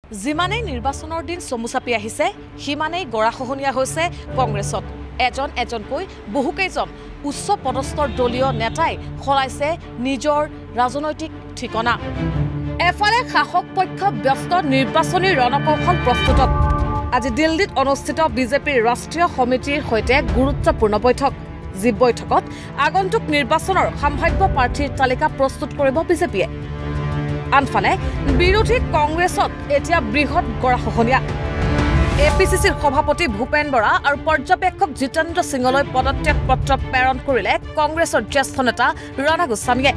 যিমানেই নিৰ্বাচনৰ দিন চমুচাপি আহিছে সিমানেই গৰাখহনীয়া হৈছে কংগ্ৰেছত এজন এজনকৈ বহুকেইজন উচ্চ পদস্থৰ দলীয় নেতাই খলাইছে নিজৰ ৰাজনৈতিক ঠিকনা এফালে শাসক পক্ষ ব্যস্ত নিৰ্বাচনী ৰণকৌশল প্ৰস্তুতত আজি দিল্লীত অনুষ্ঠিত বিজেপিৰ ৰাষ্ট্ৰীয় সমিতিৰ সৈতে গুৰুত্বপূৰ্ণ বৈঠক যি বৈঠকত আগন্তুক নিৰ্বাচনৰ সম্ভাৱ্য প্ৰাৰ্থীৰ তালিকা প্ৰস্তুত কৰিব বিজেপিয়ে আনফালে বিৰোধী কংগ্ৰেছত এতিয়া বৃহৎ গৰাখহনীয়া এপিচিচিৰ সভাপতি ভূপেন বৰা আৰু পৰ্যবেক্ষক জিতেন্দ্ৰ সিঙলৈ পদত্যাগ পত্ৰ প্ৰেৰণ কৰিলে কংগ্ৰেছৰ জ্যেষ্ঠ নেতা ৰাণা গোস্বামীয়ে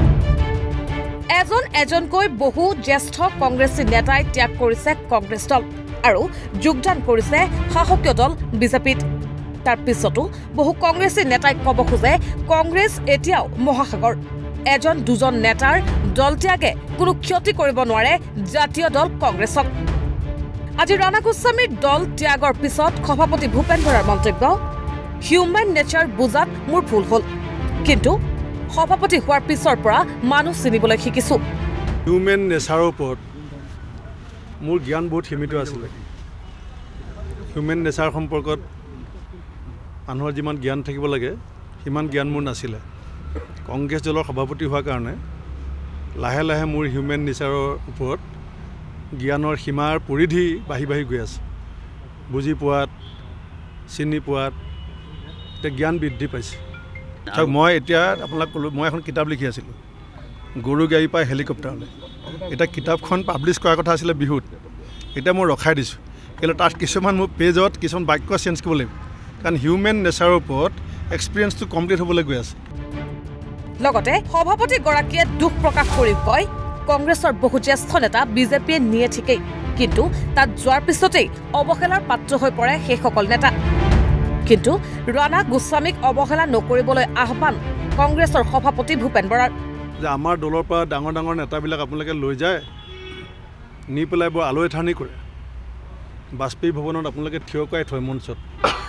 এজন এজনকৈ বহু জ্যেষ্ঠ কংগ্ৰেছী নেতাই ত্যাগ কৰিছে কংগ্ৰেছ দল আৰু যোগদান কৰিছে শাসকীয় দল বিজেপিত তাৰ পিছতো বহু কংগ্ৰেছী নেতাই ক'ব খোজে কংগ্ৰেছ এতিয়াও মহাসাগৰ এজন দুজন নেতাৰ দল ত্যাগে কোনো ক্ষতি কৰিব নোৱাৰে জাতীয় দল কংগ্ৰেছক আজি ৰাণা গোস্বামীৰ দল ত্যাগৰ পিছত সভাপতি ভূপেন বৰাৰ মন্তব্য হিউম্যান নেচাৰ বুজাত মোৰ ভুল হ'ল কিন্তু সভাপতি হোৱাৰ পিছৰ পৰা মানুহ চিনিবলৈ শিকিছো হিউম্যান নেচাৰৰ ওপৰত মোৰ জ্ঞান বহুত সীমিত আছিল হিউম্যান নেচাৰ সম্পৰ্কত মানুহৰ যিমান জ্ঞান থাকিব লাগে সিমান জ্ঞান মোৰ নাছিলে কংগ্ৰেছ দলৰ সভাপতি হোৱাৰ কাৰণে লাহে লাহে মোৰ হিউম্যান নেচাৰৰ ওপৰত জ্ঞানৰ সীমাৰ পৰিধি বাঢ়ি বাঢ়ি গৈ আছে বুজি পোৱাত চিনি পোৱাত এতিয়া জ্ঞান বৃদ্ধি পাইছে মই এতিয়া আপোনাক ক'লোঁ মই এখন কিতাপ লিখি আছিলোঁ গৰু গাড়ীৰ পৰা হেলিকপ্টাৰলৈ এতিয়া কিতাপখন পাব্লিছ কৰাৰ কথা আছিলে বিহুত এতিয়া মই ৰখাই দিছোঁ কেলৈ তাত কিছুমান মোৰ পেজত কিছুমান বাক্য চেঞ্জ কৰিব লাগিব কাৰণ হিউম্যান নেচাৰৰ ওপৰত এক্সপিৰিয়েঞ্চটো কমপ্লিট হ'বলৈ গৈ আছে লগতে সভাপতিগৰাকীয়ে দুখ প্ৰকাশ কৰি কয় কংগ্ৰেছৰ বহু জ্যেষ্ঠ নেতা বিজেপিয়ে নিয়ে ঠিকেই কিন্তু তাত যোৱাৰ পিছতেই অৱহেলাৰ পাত্ৰ হৈ পৰে সেইসকল নেতা কিন্তু ৰাণা গোস্বামীক অৱহেলা নকৰিবলৈ আহ্বান কংগ্ৰেছৰ সভাপতি ভূপেন বৰাৰ যে আমাৰ দলৰ পৰা ডাঙৰ ডাঙৰ নেতাবিলাক আপোনালোকে লৈ যায় নি পেলাই বৰ আলৈ আথানি কৰে বাজপেয়ী ভৱনত আপোনালোকে থিয় কৰাই থয় মঞ্চত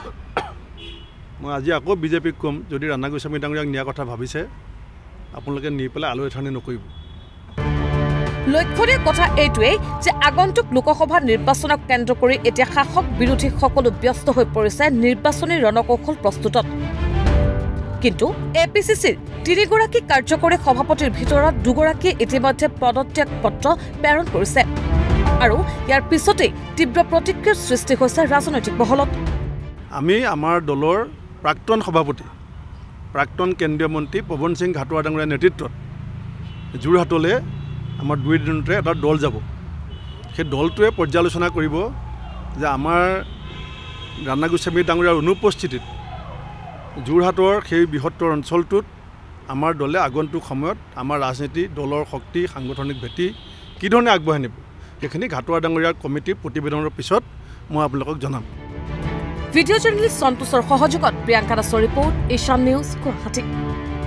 মই আজি আকৌ বিজেপিক ক'ম যদি ৰাণা গোস্বামী ডাঙৰীয়াক নিয়াৰ কথা ভাবিছে আপোনালোকে নি পেলাই আলৈ আথানি নকৰিব লক্ষণীয় কথা এইটোৱেই যে আগন্তুক লোকসভা নিৰ্বাচনক কেন্দ্ৰ কৰি এতিয়া শাসক বিৰোধী সকলো ব্যস্ত হৈ পৰিছে নিৰ্বাচনী ৰণকৌশল প্ৰস্তুতত কিন্তু এপিচিচিৰ তিনিগৰাকী কাৰ্যকৰী সভাপতিৰ ভিতৰত দুগৰাকীয়ে ইতিমধ্যে পদত্যাগ পত্ৰ প্ৰেৰণ কৰিছে আৰু ইয়াৰ পিছতেই তীব্ৰ প্ৰতিক্ৰিয়াৰ সৃষ্টি হৈছে ৰাজনৈতিক মহলত আমি আমাৰ দলৰ প্ৰাক্তন সভাপতি প্ৰাক্তন কেন্দ্ৰীয় মন্ত্ৰী পৱন সিং ঘাটোৱাৰ ডাঙৰীয়াৰ নেতৃত্বত যোৰহাটলৈ আমাৰ 2 দিনতে এটা দল যাব সেই দলটোৱে পৰ্যালোচনা কৰিব যে আমাৰ ৰাণা গোস্বামী ডাঙৰীয়াৰ অনুপস্থিতিত যোৰহাটৰ সেই বৃহত্তৰ অঞ্চলটোত আমাৰ দলে আগন্তুক সময়ত আমাৰ ৰাজনীতি দলৰ শক্তি সাংগঠনিক ভেটি কি ধৰণে আগবঢ়াই নিব সেইখিনি ঘাটোৱাৰ ডাঙৰীয়াৰ কমিটিৰ প্ৰতিবেদনৰ পিছত মই আপোনালোকক জনাম ভিডিঅ' জাৰ্নেলিষ্ট সন্তোষৰ সহযোগত প্ৰিয়ংকা দাসৰ ৰিপৰ্ট ঈশান নিউজ গুৱাহাটী